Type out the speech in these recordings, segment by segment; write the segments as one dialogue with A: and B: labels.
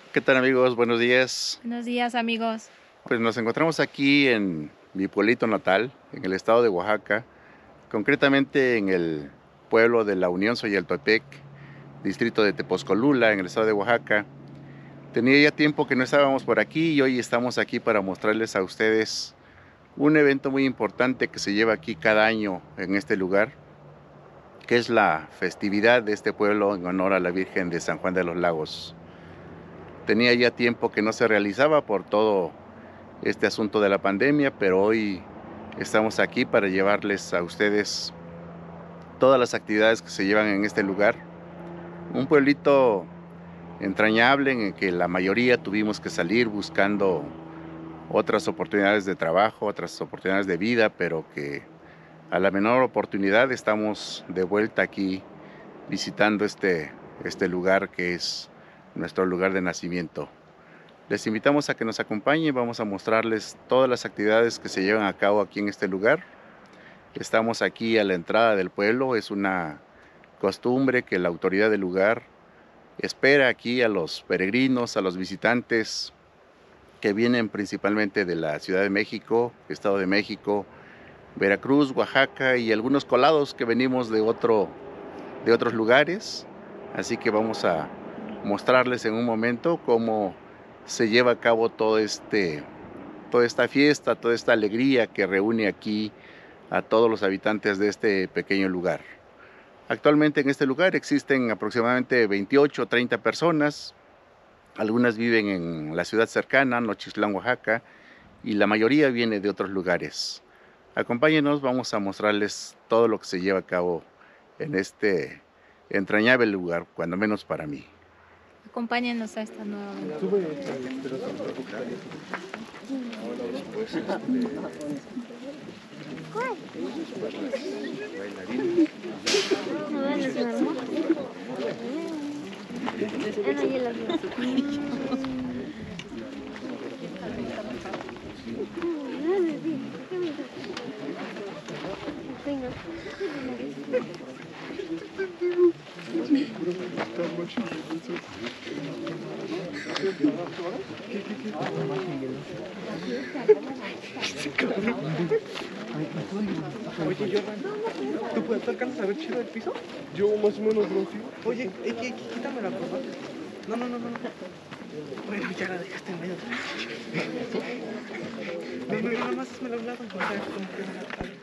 A: ¿Qué tal amigos? Buenos días.
B: Buenos días, amigos.
A: Pues nos encontramos aquí en mi pueblito natal, en el estado de Oaxaca, concretamente en el pueblo de la Unión Xoyaltepec, distrito de Tepozcolula, en el estado de Oaxaca. Tenía ya tiempo que no estábamos por aquí y hoy estamos aquí para mostrarles a ustedes un evento muy importante que se lleva aquí cada año en este lugar, que es la festividad de este pueblo en honor a la Virgen de San Juan de los Lagos. Tenía ya tiempo que no se realizaba por todo este asunto de la pandemia, pero hoy estamos aquí para llevarles a ustedes todas las actividades que se llevan en este lugar. Un pueblito entrañable en el que la mayoría tuvimos que salir buscando otras oportunidades de trabajo, otras oportunidades de vida, pero que a la menor oportunidad estamos de vuelta aquí visitando este lugar que es nuestro lugar de nacimiento. Les invitamos a que nos acompañen, vamos a mostrarles todas las actividades que se llevan a cabo aquí en este lugar. Estamos aquí a la entrada del pueblo, es una costumbre que la autoridad del lugar espera aquí a los peregrinos, a los visitantes que vienen principalmente de la Ciudad de México, Estado de México, Veracruz, Oaxaca y algunos colados que venimos de otros lugares. Así que vamos a mostrarles en un momento cómo se lleva a cabo toda esta fiesta, toda esta alegría que reúne aquí a todos los habitantes de este pequeño lugar. Actualmente en este lugar existen aproximadamente 28 o 30 personas. Algunas viven en la ciudad cercana, Nochistlán, Oaxaca, y la mayoría viene de otros lugares. Acompáñenos, vamos a mostrarles todo lo que se lleva a cabo en este entrañable lugar, cuando menos para mí.
B: Acompáñenos a esta nueva aventura.
C: Oye, Jordan, ¿tú alcanzas a ver chido el piso? Yo más o menos, bro, sí. Oye, quítame la corbata. No. Bueno, ya la dejaste en medio. No, nada más hazme la lado, como que...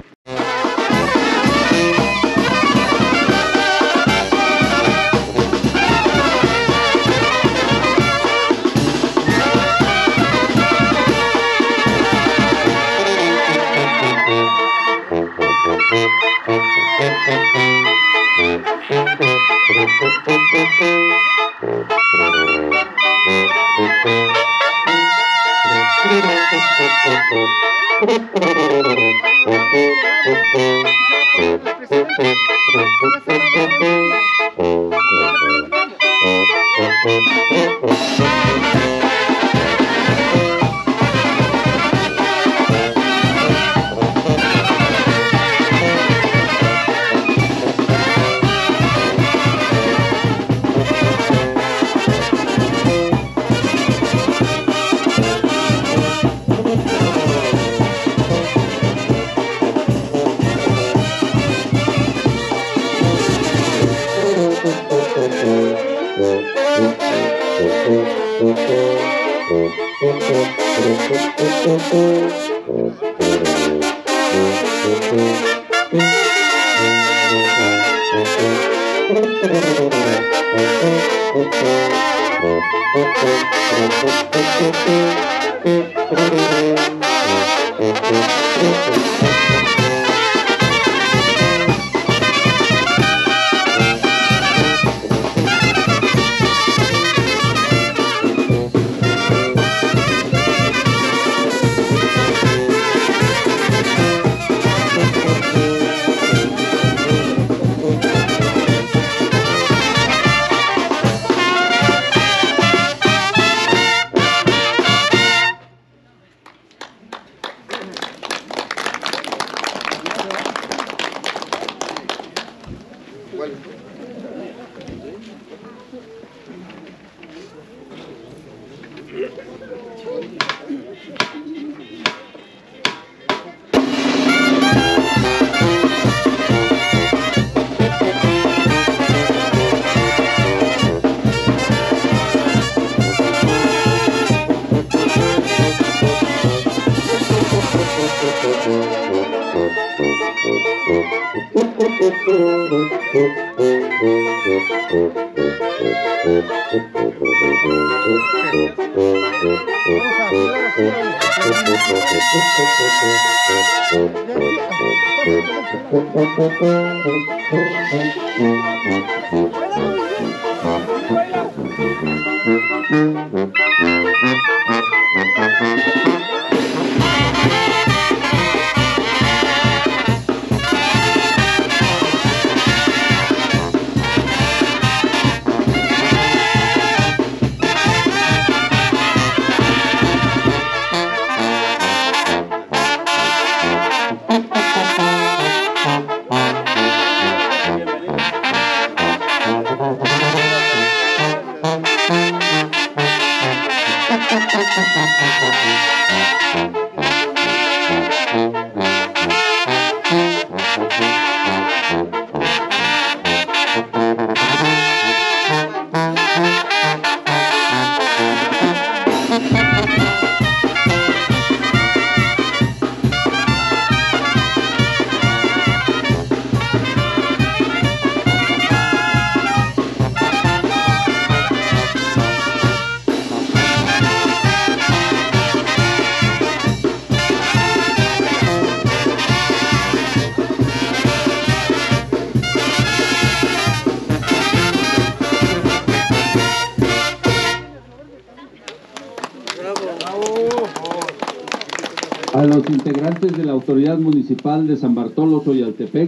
D: A los integrantes de la Autoridad Municipal de San Bartolo Xoyaltepec,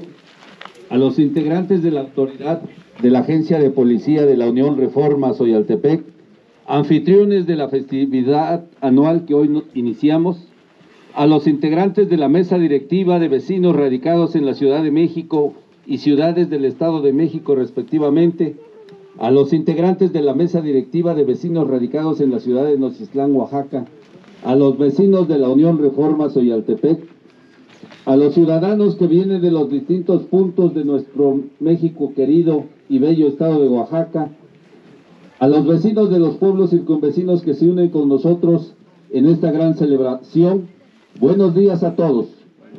D: a los integrantes de la Autoridad de la Agencia de Policía de la Unión Reforma Xoyaltepec, anfitriones de la festividad anual que hoy iniciamos, a los integrantes de la Mesa Directiva de Vecinos radicados en la Ciudad de México y ciudades del Estado de México respectivamente, a los integrantes de la Mesa Directiva de Vecinos radicados en la ciudad de Nocislán, Oaxaca, a los vecinos de la Unión Reforma Xoyaltepec, a los ciudadanos que vienen de los distintos puntos de nuestro México querido y bello estado de Oaxaca, a los vecinos de los pueblos circunvecinos que se unen con nosotros en esta gran celebración, buenos días a todos.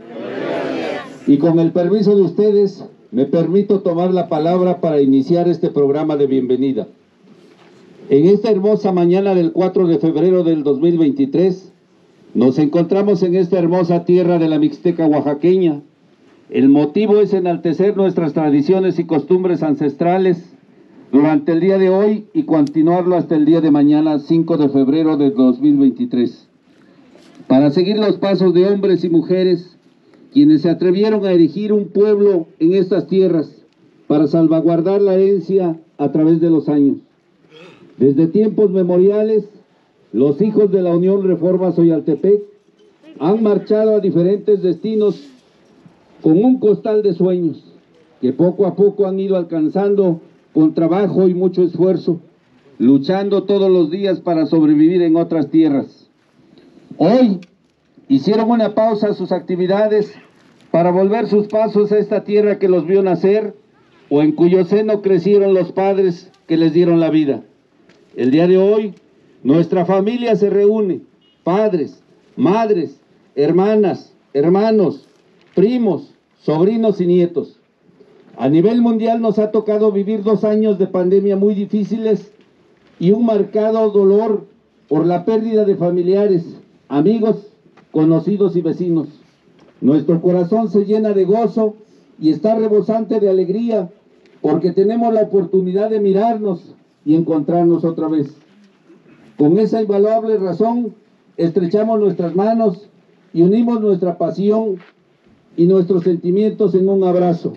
D: Y con el permiso de ustedes, me permito tomar la palabra para iniciar este programa de bienvenida. En esta hermosa mañana del 4 de febrero del 2023, nos encontramos en esta hermosa tierra de la Mixteca oaxaqueña. El motivo es enaltecer nuestras tradiciones y costumbres ancestrales durante el día de hoy y continuarlo hasta el día de mañana, 5 de febrero del 2023. Para seguir los pasos de hombres y mujeres, quienes se atrevieron a erigir un pueblo en estas tierras para salvaguardar la herencia a través de los años. Desde tiempos memoriales, los hijos de la Unión Reforma Xoyaltepec han marchado a diferentes destinos con un costal de sueños que poco a poco han ido alcanzando con trabajo y mucho esfuerzo, luchando todos los días para sobrevivir en otras tierras. Hoy hicieron una pausa a sus actividades para volver sus pasos a esta tierra que los vio nacer o en cuyo seno crecieron los padres que les dieron la vida. El día de hoy, nuestra familia se reúne, padres, madres, hermanas, hermanos, primos, sobrinos y nietos. A nivel mundial nos ha tocado vivir 2 años de pandemia muy difíciles y un marcado dolor por la pérdida de familiares, amigos, conocidos y vecinos. Nuestro corazón se llena de gozo y está rebosante de alegría porque tenemos la oportunidad de mirarnos y encontrarnos otra vez. Con esa invaluable razón, estrechamos nuestras manos y unimos nuestra pasión y nuestros sentimientos en un abrazo.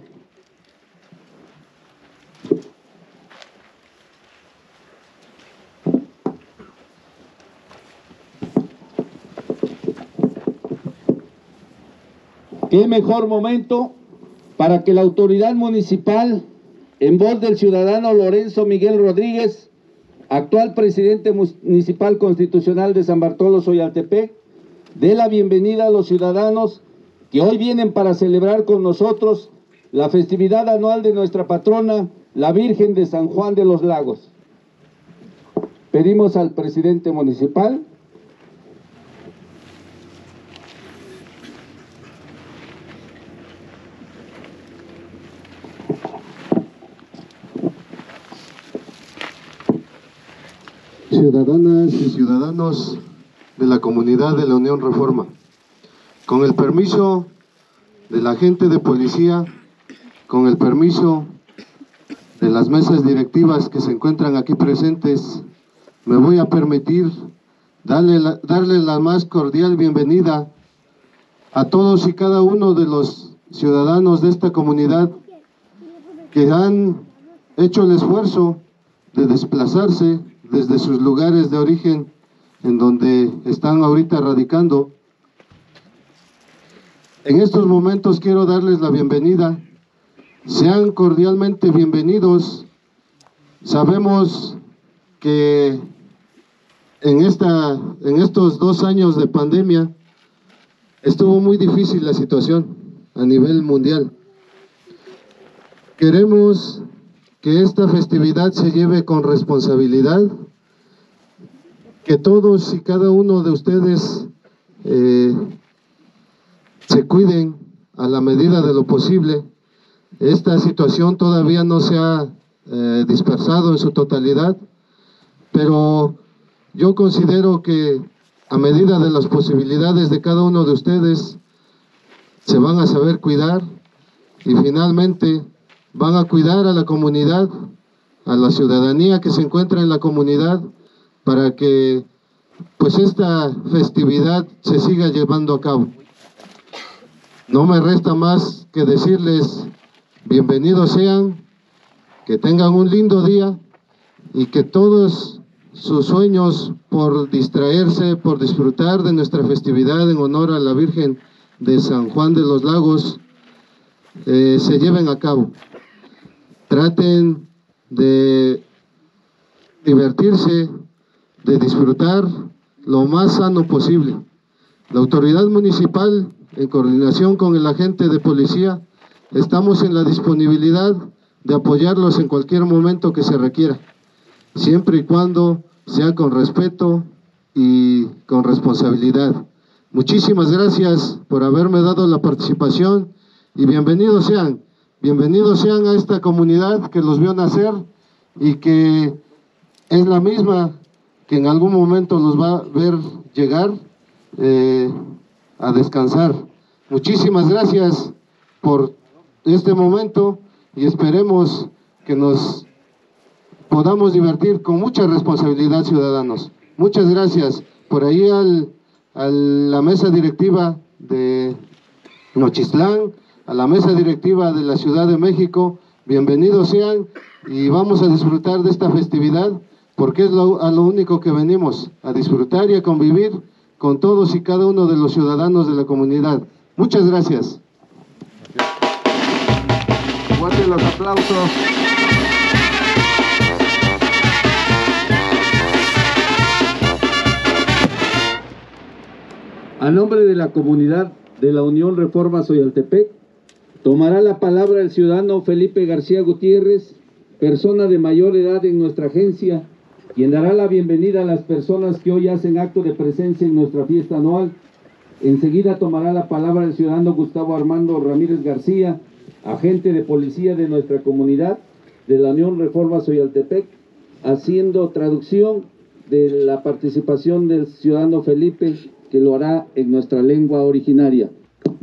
D: ¿Qué mejor momento para que la autoridad municipal, en voz del ciudadano Lorenzo Miguel Rodríguez, actual presidente municipal constitucional de San Bartolo Soyaltepec, dé la bienvenida a los ciudadanos que hoy vienen para celebrar con nosotros la festividad anual de nuestra patrona, la Virgen de San Juan de los Lagos. Pedimos al presidente municipal.
E: Ciudadanas y ciudadanos de la comunidad de la Unión Reforma, con el permiso de la gente de policía, con el permiso de las mesas directivas que se encuentran aquí presentes, me voy a permitir darle la más cordial bienvenida a todos y cada uno de los ciudadanos de esta comunidad que han hecho el esfuerzo de desplazarse desde sus lugares de origen en donde están ahorita radicando. En estos momentos quiero darles la bienvenida. Sean cordialmente bienvenidos. Sabemos que en estos 2 años de pandemia estuvo muy difícil la situación a nivel mundial. Queremos que esta festividad se lleve con responsabilidad, que todos y cada uno de ustedes se cuiden a la medida de lo posible. Esta situación todavía no se ha dispersado en su totalidad, pero yo considero que a medida de las posibilidades de cada uno de ustedes se van a saber cuidar y finalmente van a cuidar a la comunidad, a la ciudadanía que se encuentra en la comunidad, para que pues esta festividad se siga llevando a cabo. No me resta más que decirles bienvenidos sean, que tengan un lindo día y que todos sus sueños por distraerse, por disfrutar de nuestra festividad en honor a la Virgen de San Juan de los Lagos se lleven a cabo. Traten de divertirse, de disfrutar lo más sano posible. La autoridad municipal, en coordinación con el agente de policía, estamos en la disponibilidad de apoyarlos en cualquier momento que se requiera, siempre y cuando sea con respeto y con responsabilidad. Muchísimas gracias por haberme dado la participación y bienvenidos sean a esta comunidad que los vio nacer y que es la misma que en algún momento los va a ver llegar a descansar. Muchísimas gracias por este momento y esperemos que nos podamos divertir con mucha responsabilidad, ciudadanos. Muchas gracias. Por ahí a la mesa directiva de Nochistlán, a la mesa directiva de la Ciudad de México, bienvenidos sean y vamos a disfrutar de esta festividad porque es a lo único que venimos, a disfrutar y a convivir con todos y cada uno de los ciudadanos de la comunidad. Muchas gracias.
D: Fuertes los aplausos. A nombre de la comunidad de la Unión Reforma Soyaltepec, tomará la palabra el ciudadano Felipe García Gutiérrez, persona de mayor edad en nuestra agencia, quien dará la bienvenida a las personas que hoy hacen acto de presencia en nuestra fiesta anual. Enseguida tomará la palabra el ciudadano Gustavo Armando Ramírez García, agente de policía de nuestra comunidad de la Unión Reforma Soyaltepec, haciendo traducción de la participación del ciudadano Felipe, que lo hará en nuestra lengua originaria.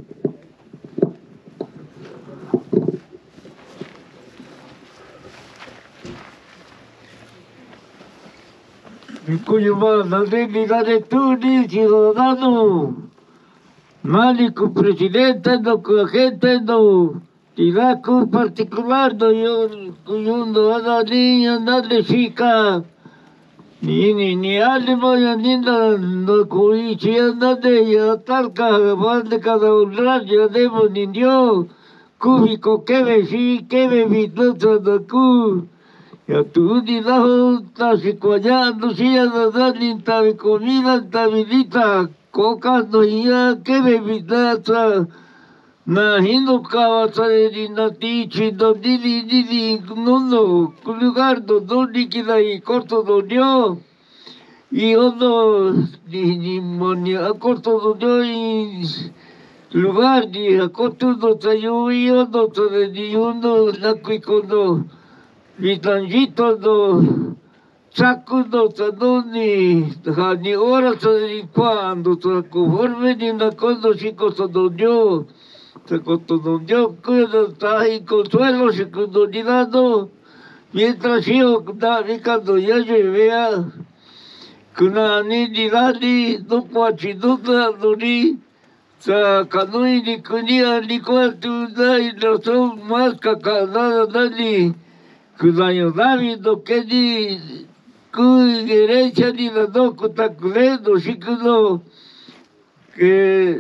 F: La dignidad de tu ciudadano, málico presidente, no gente, no, tiraco particular, no yo, no ada niña, nada chica, ni algo, ni nada, no cuichía, nada, ya talca, van de cada uno, ya debo ni yo, cúbico, que me sí, que me vi, no, Ya tú ni la junta, si cuallando, si ya no da ni tabi comida, tabilita, coca no ya que bebida, na hindo kawasa de natichi, do didi, no, lugar do ni kidai, corto do dio. Y uno ni monia corto do y lugar ni corto do tayo y uno todo ni uno la cuicono ni tanjito do saco do tanoni ni hora ni cuando to conforme ni na condo chico todo yo se coto yo cuando está y consuelo se cuando ni dando mientras yo cuando ya vea kuna ni diladi no pachi duda dori sa kanui ni kunia ni kuatu dai no son más kakada dani kuna yo davi do kedi ku gerecha ni la do kutakure do shikuno que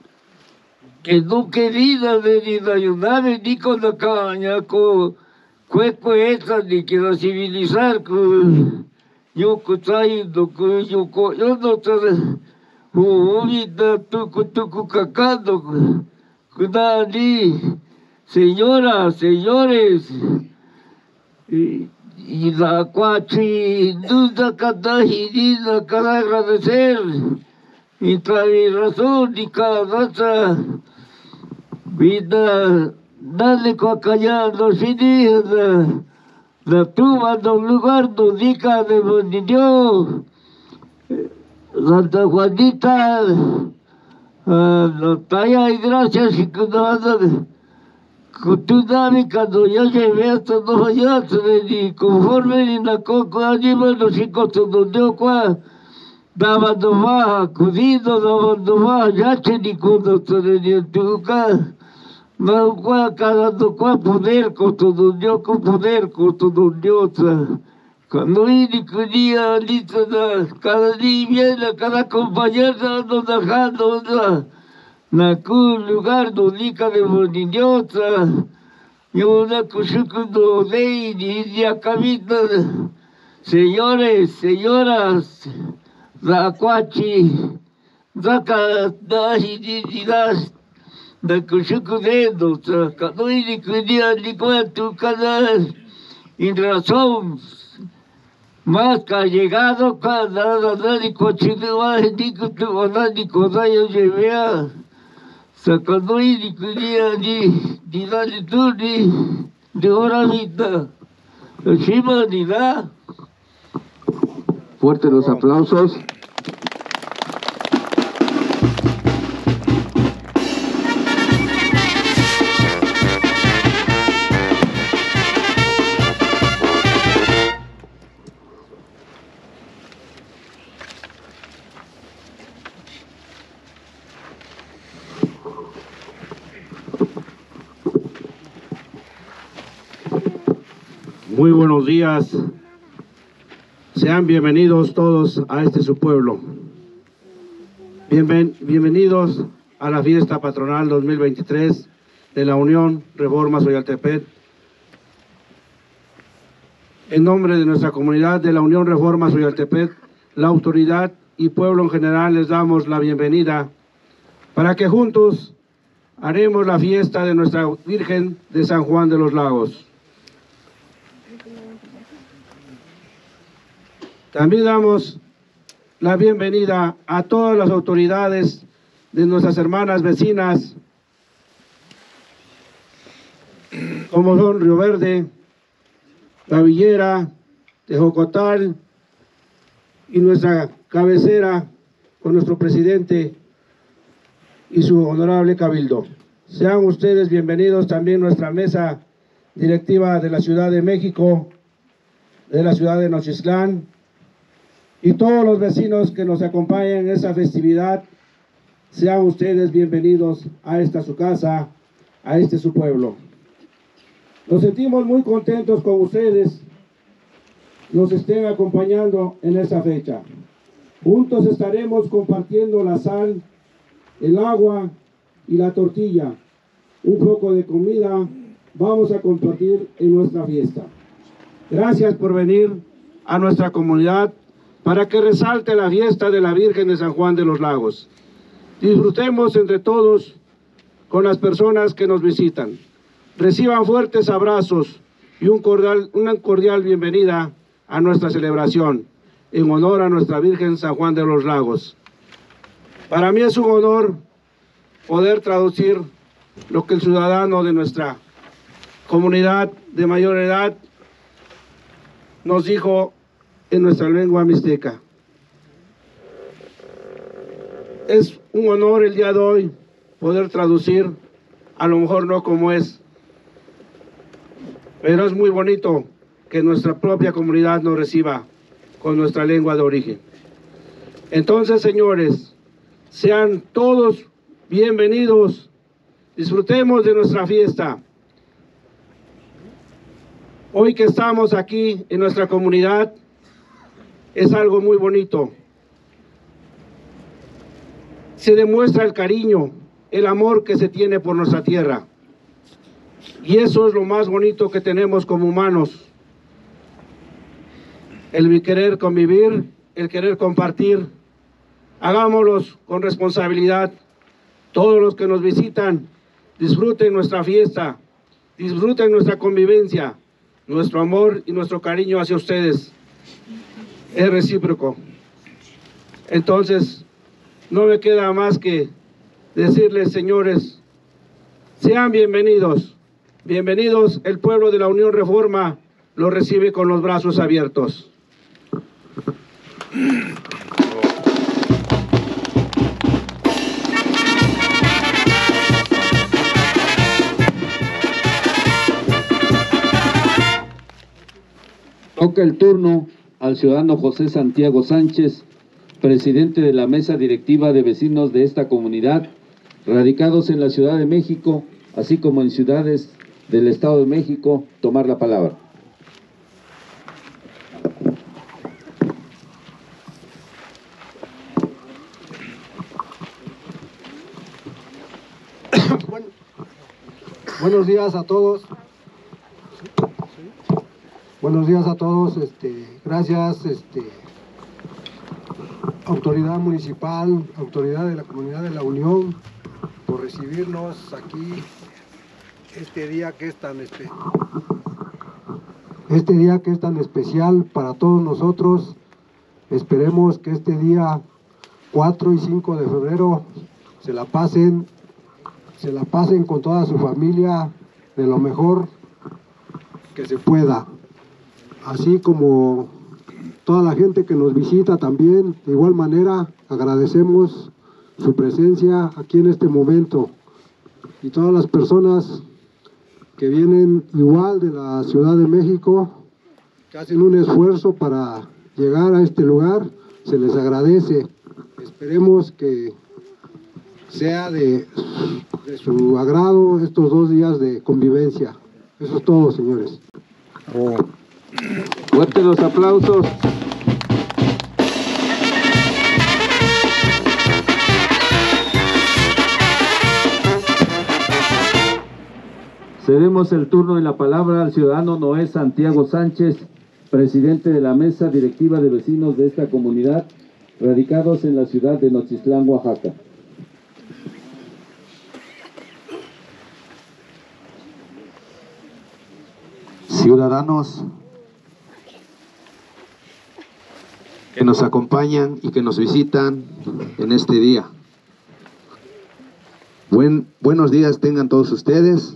F: no querida de ni la yunave ni con la caña ko cuerpo esa ni quiero civilizar yo kutai do yo no te tuku kakando kudani señoras, señores y la cuachi duda cada girina cada agradecer y trae razón y cada raza vida dale coacallando sin la tuba de un lugar donde de Bonillo, Santa Juanita, la talla y gracias y que tú dame cuando yo llevé hasta Nueva York, ni conforme ni la coco, animal, los hijos donde yo daba nomás, acudido, daba nomás, ya che ni cuando se ni en tu casa. No puedo cada poder con todo Dios, cuando ni quería cada día viene, cada compañero nos dejando na lugar donde de bonillosa, yo una cuchucundo de ni acabita, señores, señoras, la cuachi, saca ni da cuchucudedo, canoi ni quería ni cuento canal, en razón, más que ha llegado cada ni cochino, ni cosa yo llevé a sacando ni quería ni dale tú ni de hora vida, encima ni da.
D: Fuertes los aplausos.
G: Muy buenos días, sean bienvenidos todos a este su pueblo. Bienvenidos a la fiesta patronal 2023 de la Unión Reforma Xoyaltepec. En nombre de nuestra comunidad de la Unión Reforma Xoyaltepec, la autoridad y pueblo en general les damos la bienvenida para que juntos haremos la fiesta de nuestra Virgen de San Juan de los Lagos. También damos la bienvenida a todas las autoridades de nuestras hermanas vecinas, como son Río Verde, La Villera, Tejocotal y nuestra cabecera con nuestro presidente y su honorable cabildo. Sean ustedes bienvenidos también a nuestra mesa directiva de la Ciudad de México, de la ciudad de Nochistlán, y todos los vecinos que nos acompañan en esta festividad. Sean ustedes bienvenidos a esta su casa, a este su pueblo. Nos sentimos muy contentos con ustedes, nos estén acompañando en esta fecha. Juntos estaremos compartiendo la sal, el agua y la tortilla. Un poco de comida vamos a compartir en nuestra fiesta. Gracias por venir a nuestra comunidad para que resalte la fiesta de la Virgen de San Juan de los Lagos. Disfrutemos entre todos con las personas que nos visitan. Reciban fuertes abrazos y una cordial bienvenida a nuestra celebración en honor a nuestra Virgen San Juan de los Lagos. Para mí es un honor poder traducir lo que el ciudadano de nuestra comunidad de mayor edad nos dijo en nuestra lengua mixteca. Es un honor el día de hoy poder traducir, a lo mejor no como es, pero es muy bonito que nuestra propia comunidad nos reciba con nuestra lengua de origen. Entonces, señores, sean todos bienvenidos, disfrutemos de nuestra fiesta. Hoy que estamos aquí en nuestra comunidad, es algo muy bonito. Se demuestra el cariño, el amor que se tiene por nuestra tierra. Y eso es lo más bonito que tenemos como humanos. El querer convivir, el querer compartir. Hagámoslos con responsabilidad. Todos los que nos visitan, disfruten nuestra fiesta, disfruten nuestra convivencia. Nuestro amor y nuestro cariño hacia ustedes es recíproco. Entonces, no me queda más que decirles, señores, sean bienvenidos. Bienvenidos, el pueblo de la Unión Reforma los recibe con los brazos abiertos.
D: Toca el turno al ciudadano José Santiago Sánchez, presidente de la mesa directiva de vecinos de esta comunidad, radicados en la Ciudad de México, así como en ciudades del Estado de México, tomar la palabra.
H: Buenos días a todos. Buenos días a todos. Gracias, autoridad municipal, autoridad de la comunidad de la Unión, por recibirnos aquí este día que es tan especial para todos nosotros. Esperemos que este día 4 y 5 de febrero se la pasen con toda su familia de lo mejor que se pueda. Así como toda la gente que nos visita también, de igual manera agradecemos su presencia aquí en este momento. Y todas las personas que vienen igual de la Ciudad de México, que hacen un esfuerzo para llegar a este lugar, se les agradece. Esperemos que sea de su agrado estos 2 días de convivencia. Eso es todo, señores.
D: Fuertes los aplausos. Cedemos el turno y la palabra al ciudadano Noé Santiago Sánchez, presidente de la mesa directiva de vecinos de esta comunidad, radicados en la ciudad de Nochistlán, Oaxaca.
I: Ciudadanos que nos acompañan y que nos visitan en este día. Buenos días tengan todos ustedes,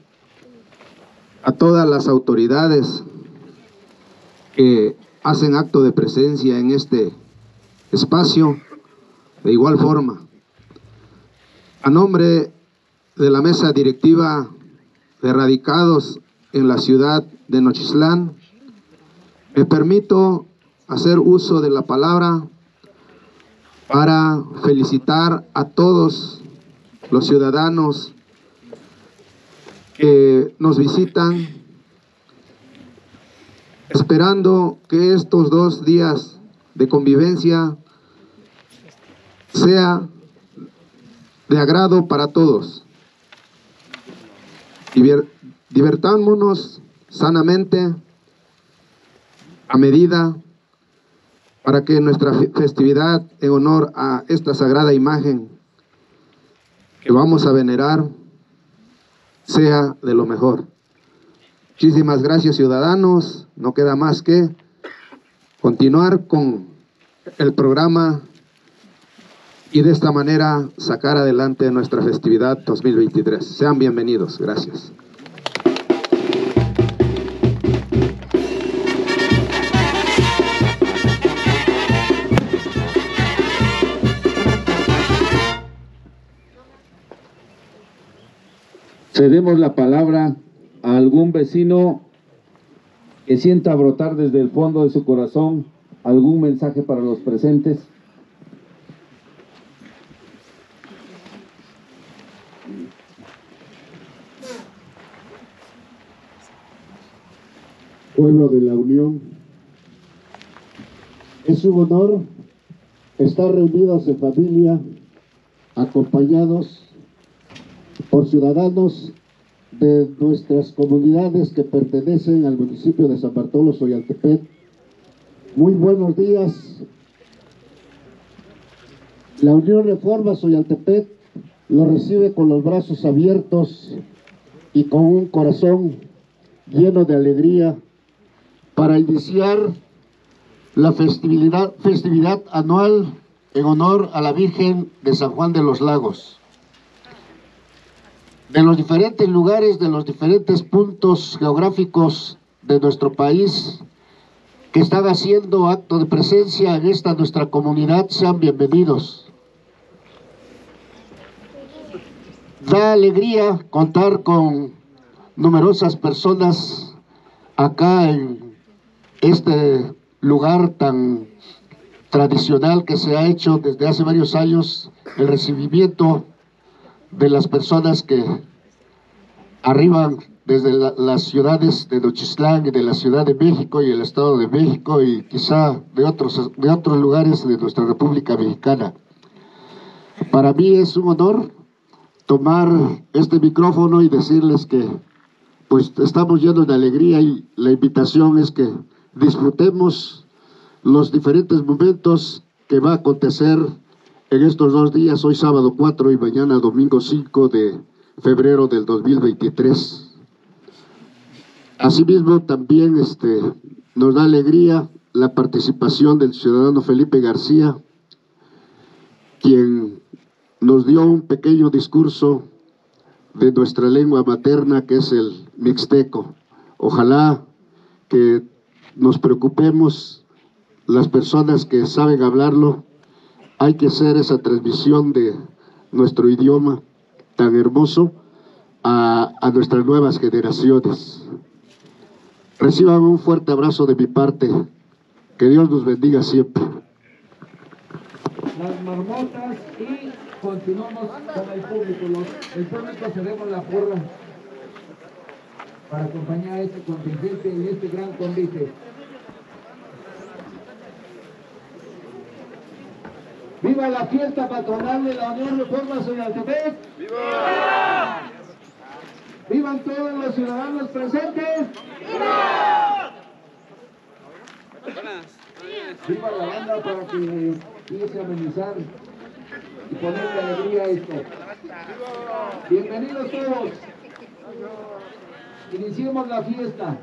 I: a todas las autoridades que hacen acto de presencia en este espacio, de igual forma. A nombre de la mesa directiva de radicados en la ciudad de Nochistlán, me permito hacer uso de la palabra para felicitar a todos los ciudadanos que nos visitan, esperando que estos 2 días de convivencia sea de agrado para todos. Divertámonos sanamente, a medida para que nuestra festividad en honor a esta sagrada imagen que vamos a venerar sea de lo mejor. Muchísimas gracias, ciudadanos. No queda más que continuar con el programa y de esta manera sacar adelante nuestra festividad 2023. Sean bienvenidos. Gracias.
D: Cedemos la palabra a algún vecino que sienta brotar desde el fondo de su corazón algún mensaje para los presentes.
J: Pueblo de la Unión, es un honor estar reunidos en familia, acompañados por ciudadanos de nuestras comunidades que pertenecen al municipio de San Bartolo Soyaltepec. Muy buenos días. La Unión Reforma Soyaltepec lo recibe con los brazos abiertos y con un corazón lleno de alegría para iniciar la festividad anual en honor a la Virgen de San Juan de los Lagos. De los diferentes lugares, de los diferentes puntos geográficos de nuestro país que están haciendo acto de presencia en esta nuestra comunidad, sean bienvenidos. Da alegría contar con numerosas personas acá en este lugar tan tradicional que se ha hecho desde hace varios años, el recibimiento de las personas que arriban desde las ciudades de Nochistlán y de la Ciudad de México y el Estado de México y quizá de otros lugares de nuestra República Mexicana. Para mí es un honor tomar este micrófono y decirles que pues estamos llenos de alegría y la invitación es que disfrutemos los diferentes momentos que va a acontecer en estos 2 días, hoy sábado 4 y mañana domingo 5 de febrero del 2023. Asimismo, también nos da alegría la participación del ciudadano Felipe García, quien nos dio un pequeño discurso de nuestra lengua materna, que es el mixteco. Ojalá que nos preocupemos, las personas que saben hablarlo. Hay que hacer esa transmisión de nuestro idioma tan hermoso a nuestras nuevas generaciones. Reciban un fuerte abrazo de mi parte. Que Dios nos bendiga siempre.
D: Las marmotas y continuamos con el público. El público cedemos la porra para acompañar a este contingente en este gran convite. ¡Viva la fiesta patronal de la Unión Reforma Soyaltepec! ¡Viva! ¡Vivan todos los ciudadanos presentes! ¡Viva! ¡Viva la banda para que empiece a amenizar y ponerle alegría a esto! ¡Bienvenidos todos! Iniciemos la fiesta.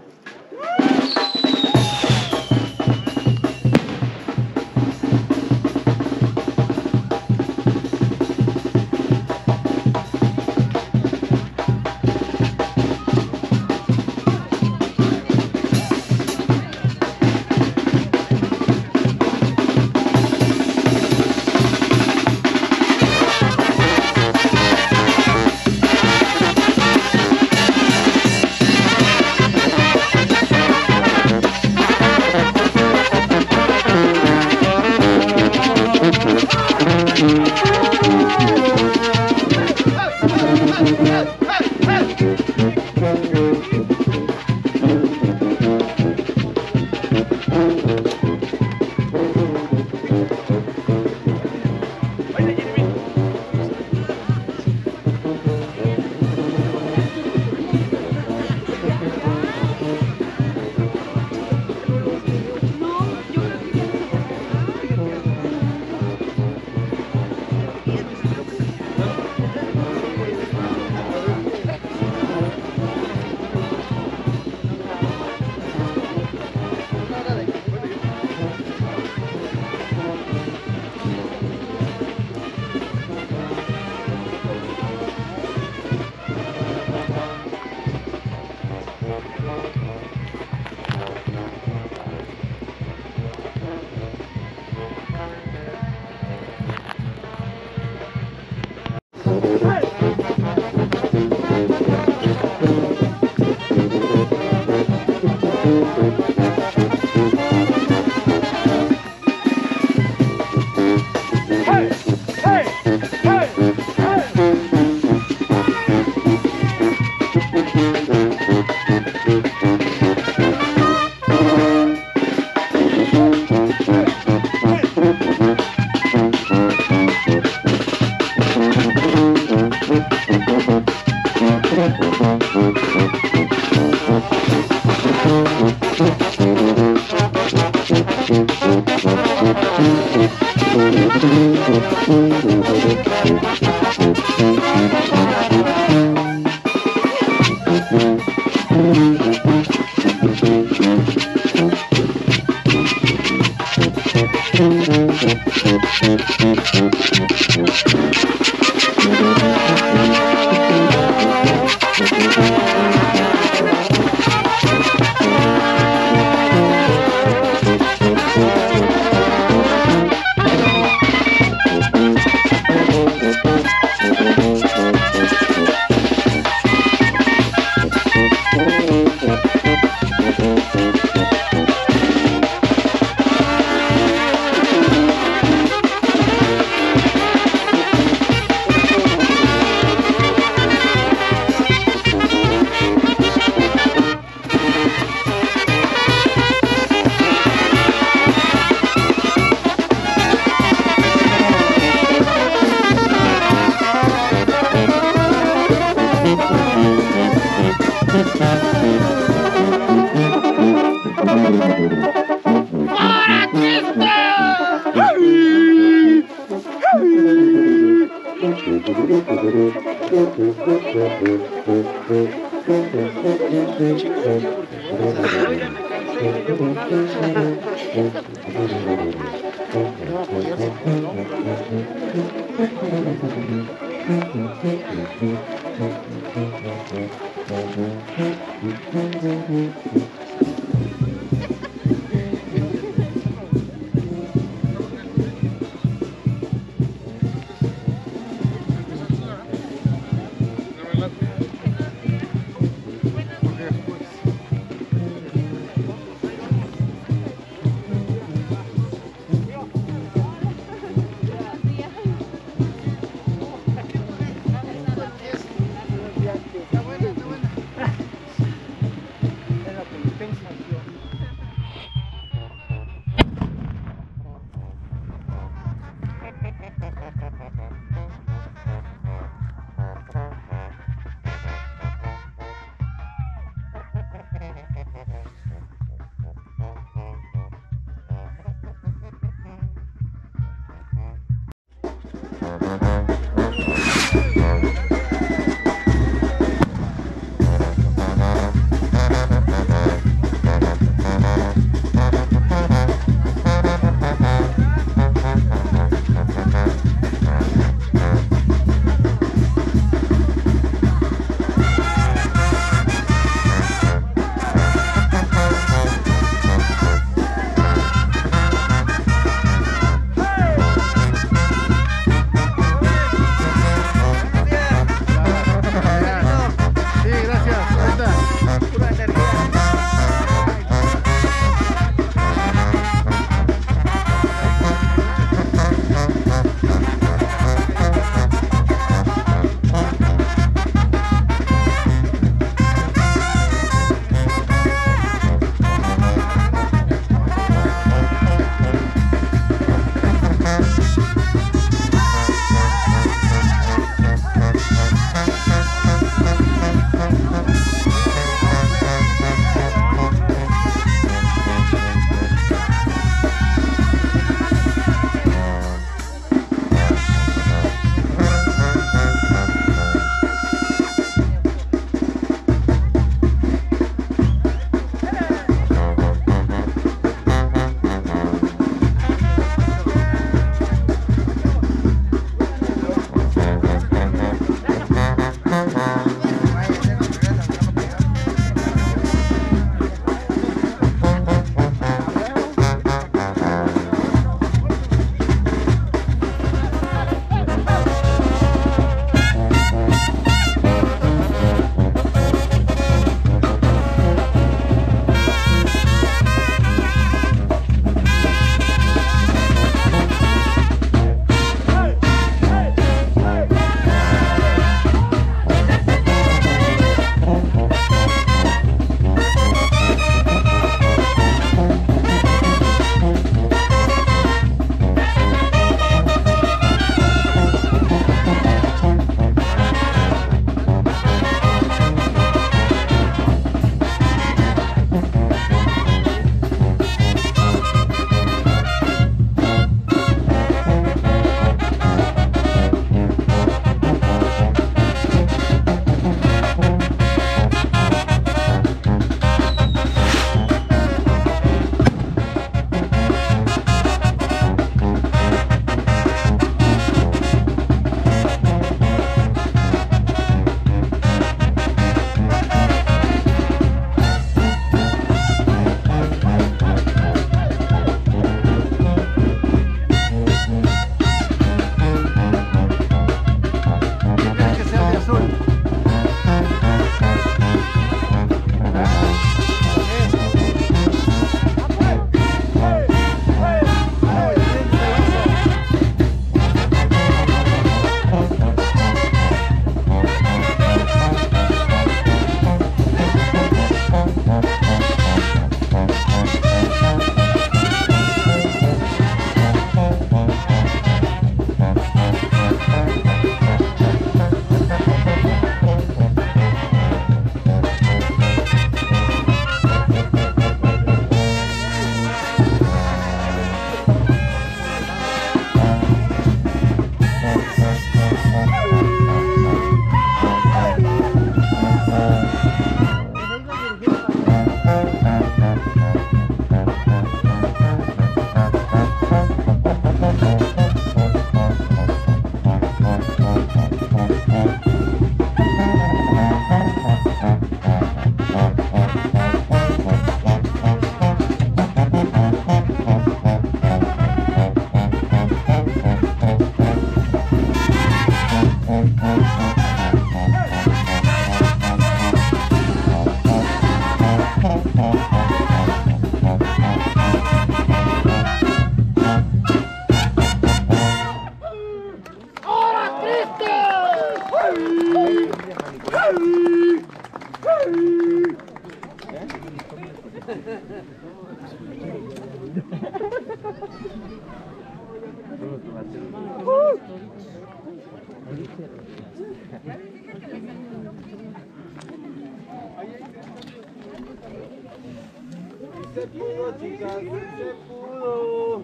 C: Se pudo, chicas, se pudo.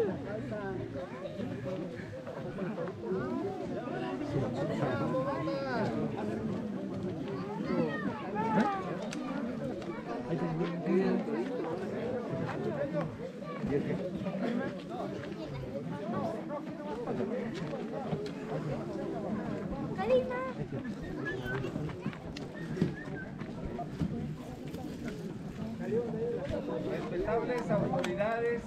C: Respetables autoridades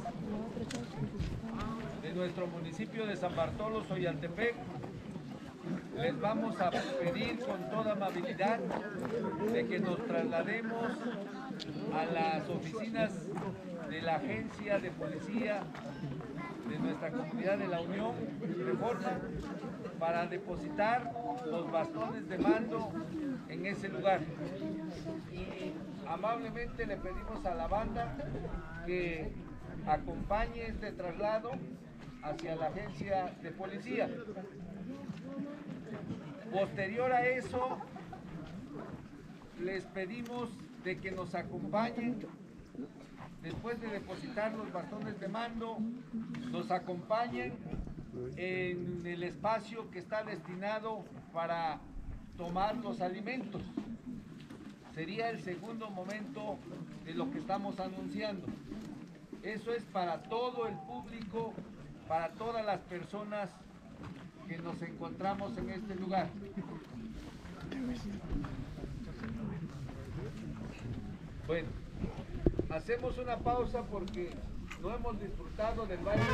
C: de nuestro municipio de San Bartolo, Soyaltepec, les vamos a pedir con toda amabilidad de que nos traslademos a las oficinas de la agencia de policía de nuestra comunidad de la Unión Reforma para depositar los bastones de mando en ese lugar. Y amablemente le pedimos a la banda que acompañe este traslado hacia la agencia de policía. Posterior a eso, les pedimos de que nos acompañen, después de depositar los bastones de mando, nos acompañen en el espacio que está destinado para tomar los alimentos. Sería el segundo momento de lo que estamos anunciando. Eso es para todo el público, para todas las personas que nos encontramos en este lugar. Bueno, hacemos una pausa porque no hemos disfrutado del baile.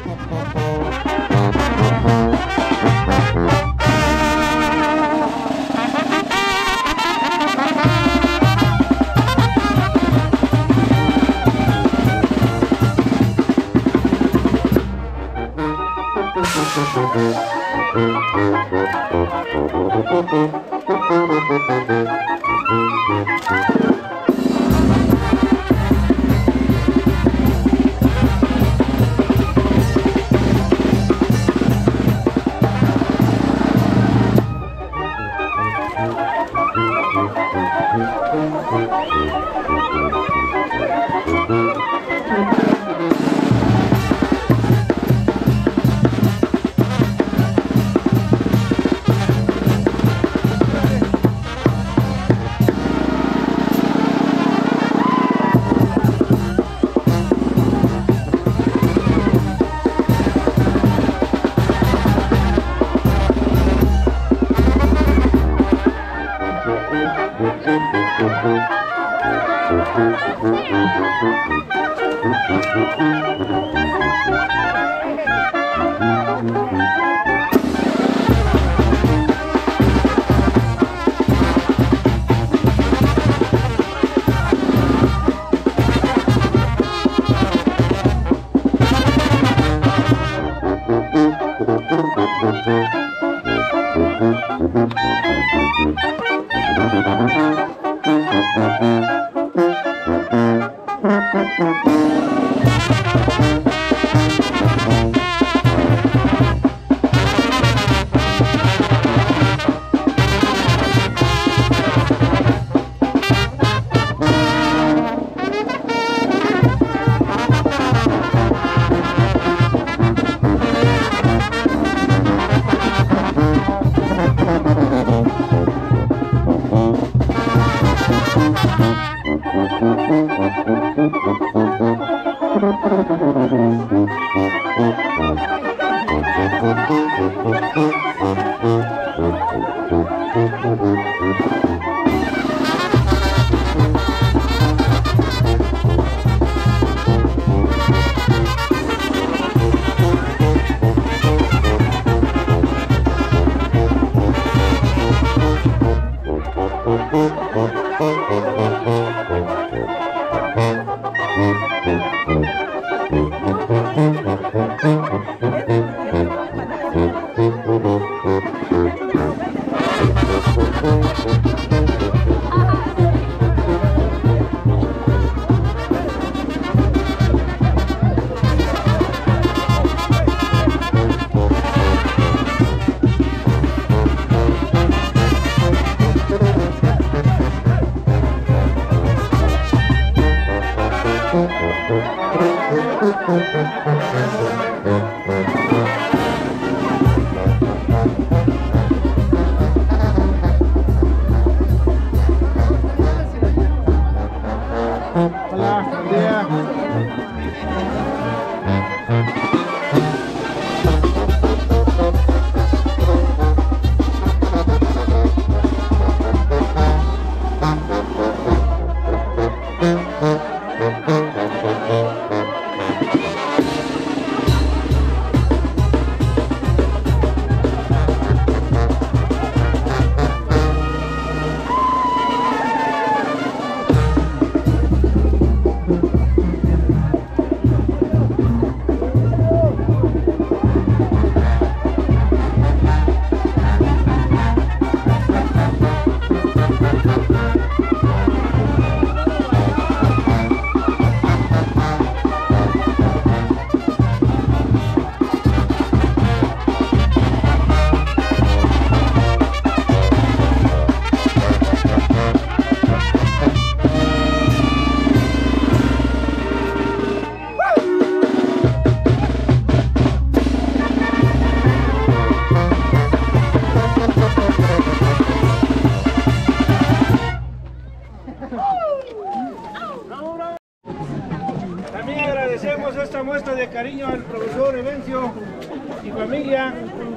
G: También agradecemos esta muestra de cariño al profesor Evencio y familia,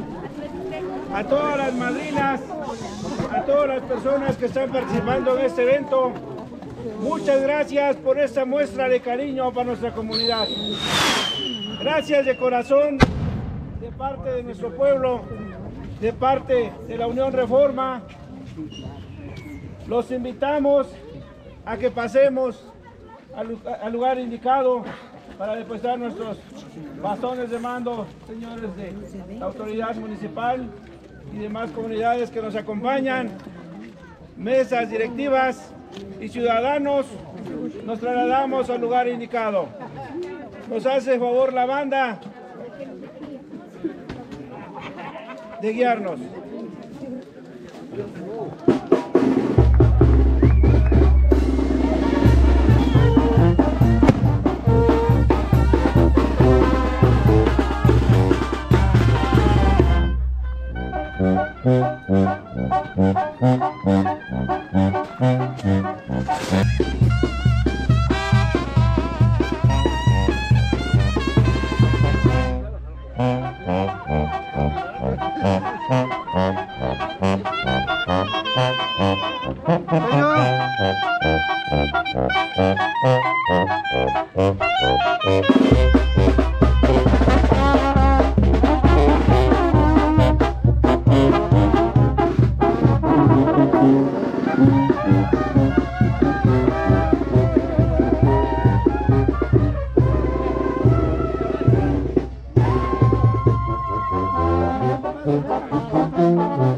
G: a todas las madrinas, a todas las personas que están participando en este evento. Muchas gracias por esta muestra de cariño para nuestra comunidad. Gracias de corazón, de parte de nuestro pueblo, de parte de la Unión Reforma. Los invitamos a que pasemos al lugar indicado para depositar nuestros bastones de mando, señores de la autoridad municipal y demás comunidades que nos acompañan, mesas directivas y ciudadanos. Nos trasladamos al lugar indicado. Nos hace favor la banda de guiarnos.
K: Thank you.